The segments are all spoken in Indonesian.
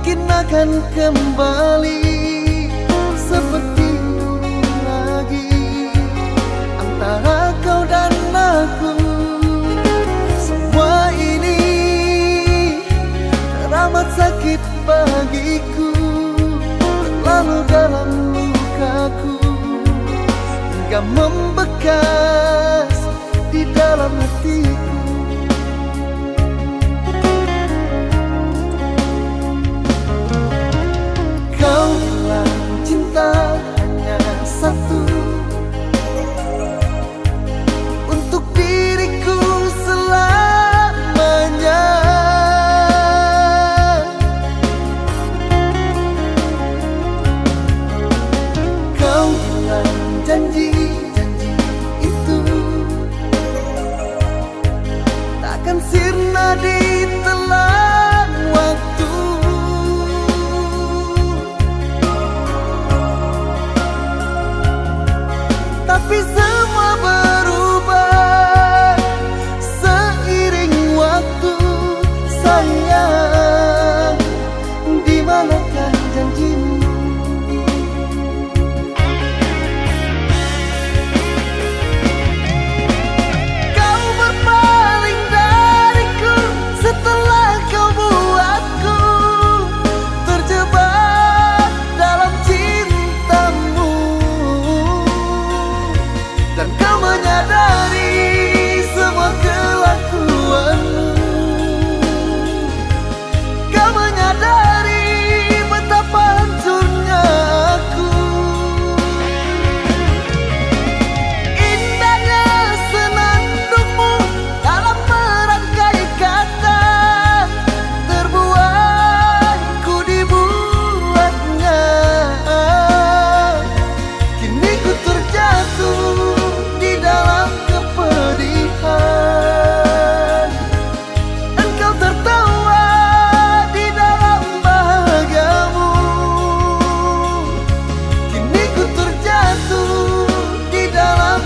mungkin akan kembali seperti dulu lagi. Antara kau dan aku, semua ini teramat sakit bagiku. Terlalu dalam lukaku, hingga membekas di dalam hatiku. Kau bilang cinta hanya satu, untuk diriku selamanya. Kau bilang janji-janji itu takkan sirna ditelan waktu. Tapi semua berubah seiring waktu. Sayang, di manakah janjimu? Kau berpaling dariku setelah kau buatku terjebak dalam cintamu. Dan kau menyadari semua kelakuanmu. Kau menyadari betapa hancurnya aku. Indahnya senandungmu dalam merangkai kata, terbuai ku dibuatnya. Kini ku terjatuh di dalam kepedihan. Engkau tertawa di dalam bahagiamu. Kini ku terjatuh di dalam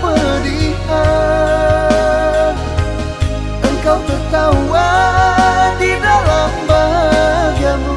kepedihan. Engkau tertawa di dalam bahagiamu.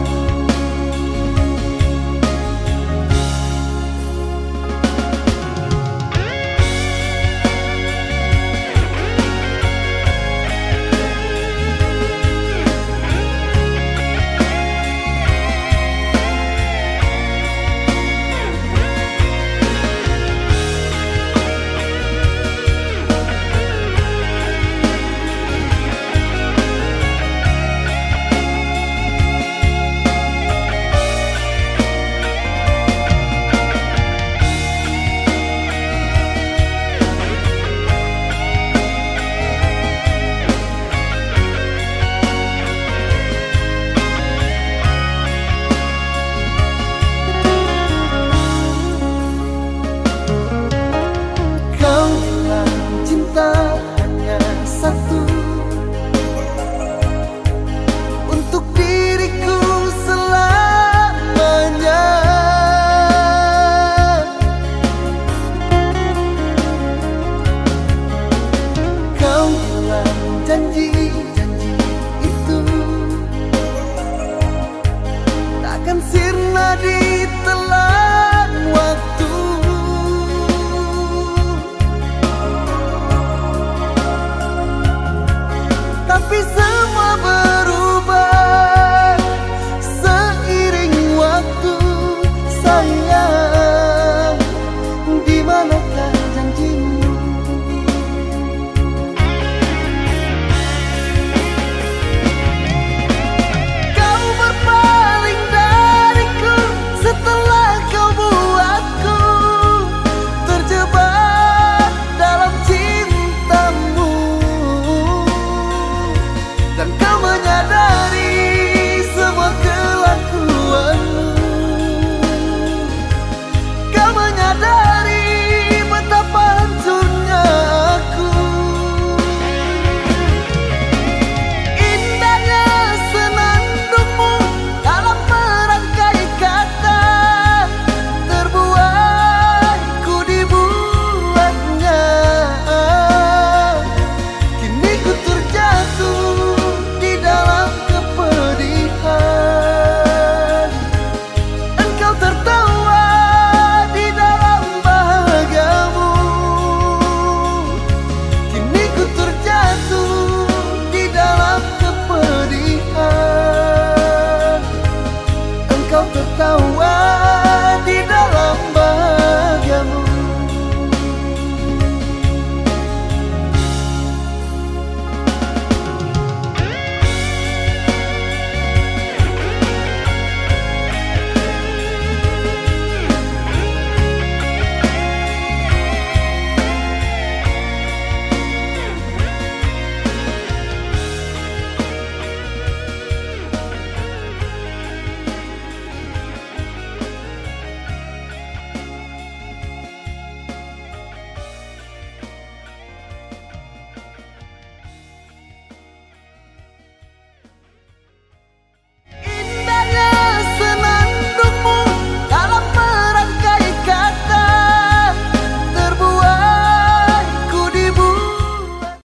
Kau bilang cinta hanya satu, untuk diriku selamanya. Kau bilang janji-janji itu takkan sirna ditelan waktu. Tapi